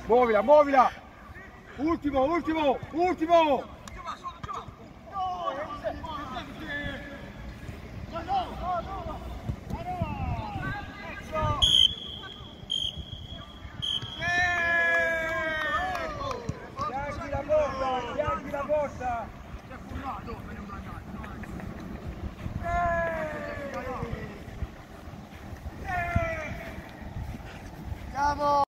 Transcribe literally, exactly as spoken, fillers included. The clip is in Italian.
Muovila, muovila! Ultimo, ultimo, ultimo! Bianchi la porta, bianchi la porta! Andiamo!